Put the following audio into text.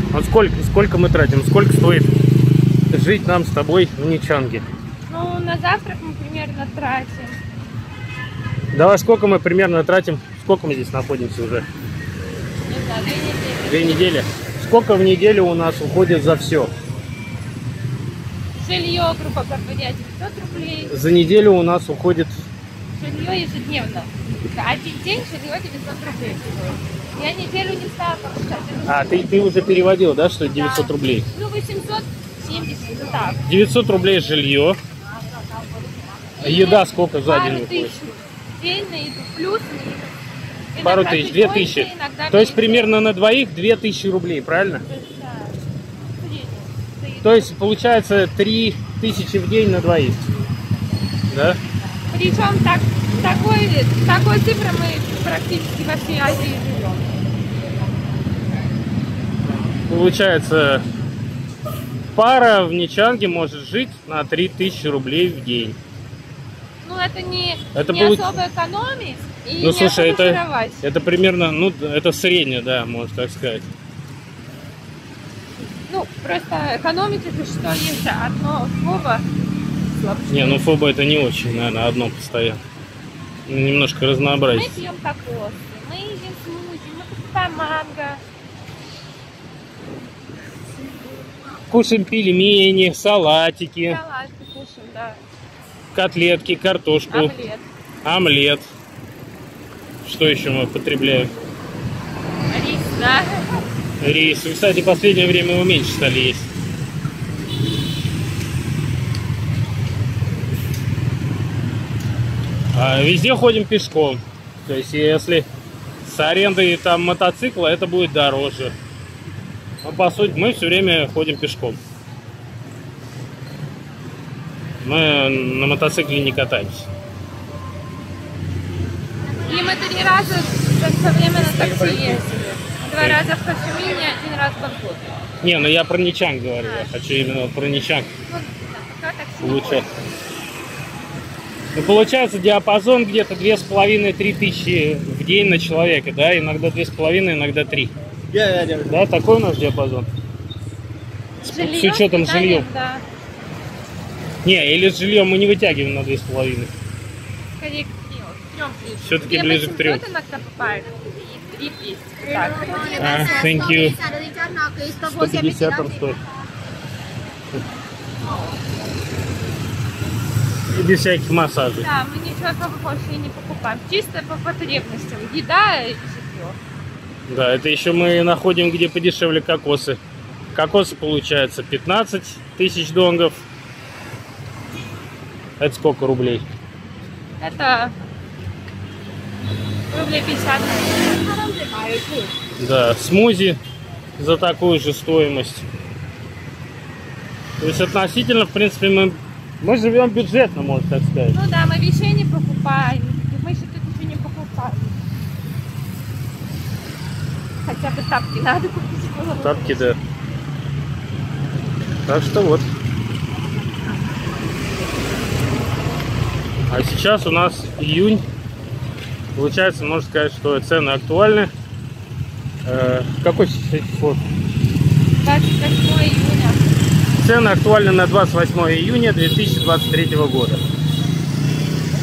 Вот сколько мы тратим? Сколько стоит жить нам с тобой в Нячанге? Ну, на завтрак мы примерно тратим. Давай, сколько мы примерно тратим? Сколько мы здесь находимся уже? Не знаю, 2 недели. 2 недели. Сколько в неделю у нас уходит за все? Жилье, грубо говоря, 900 рублей. За неделю у нас уходит... Жилье ежедневно. Один день жилье 900 рублей. Я неделю не стала получать. А, ты уже переводил, да, что 900 Да. рублей? Ну, 870, ну так. 900 рублей жилье. Еда сколько за день Пару уходит? тысяч в день на еду, плюс Пару иногда тысяч, чуть 2000. больше, иногда То есть меньше. примерно на двоих 2000 рублей, правильно? Да. Средний. То есть получается 3000 в день на двоих. Да? Причем такой цифрой мы практически во всей Азии живем. Получается, пара в Нячанге может жить на 3000 рублей в день. Ну, это не будет... особо экономить и Ну, не слушай, особо жировать. это примерно, ну, это среднее, да, можно так сказать. Ну, просто экономить это что, есть одно слово. Не, ну фоба это не очень, наверное, одно постоянно. Немножко Мы разнообразие. пьем кокосы, мы едим смузи, мы покупаем манго. Кушаем пельмени, салатики, Салат кушаем, да. котлетки, картошку, Омлет. омлет. Что еще мы потребляем? Рис, да. Рис. И, кстати, в последнее время его меньше стали есть. А везде ходим пешком. То есть, если с арендой там мотоцикла, это будет дороже. Но по сути мы все время ходим пешком. Мы на мотоцикле не катаемся. И мы 3 раза за время на такси ездили. 2 раза в Хошимине, 1 раз в Бангкоке. Не, ну я про Нячанг говорю. Я хочу именно про Нячанг. Ну, пока такси не Лучше. ходит. Ну, получается диапазон где-то 2500–3000 тысячи в день на человека, да? Иногда 2,5, иногда 3. Да, такой у нас диапазон. Жилье, с учетом питание, жилья. Да. Не, или с жильем мы не вытягиваем на 2,5. Скорее, Все-таки ближе к 3. иногда бывает. И 3 есть. Так. Thank you. 150 там стоит. И без всяких массажей. Да, мы ничего особо больше и не покупаем. Чисто по потребностям. Еда и жилье. Да, это еще мы находим, где подешевле кокосы. Кокосы получается 15 тысяч донгов. Это сколько рублей? Это рублей 50. Да, смузи за такую же стоимость. То есть относительно, в принципе, мы живем бюджетно, можно так сказать. Ну да, мы вещей не покупаем. Мы еще тут ничего не покупаем. Хотя бы тапки надо купить было. Тапки, да. Так что вот. А сейчас у нас июнь. Получается, можно сказать, что цены актуальны. Какой сейчас число? 28 июня. Цены актуальны на 28 июня 2023 года.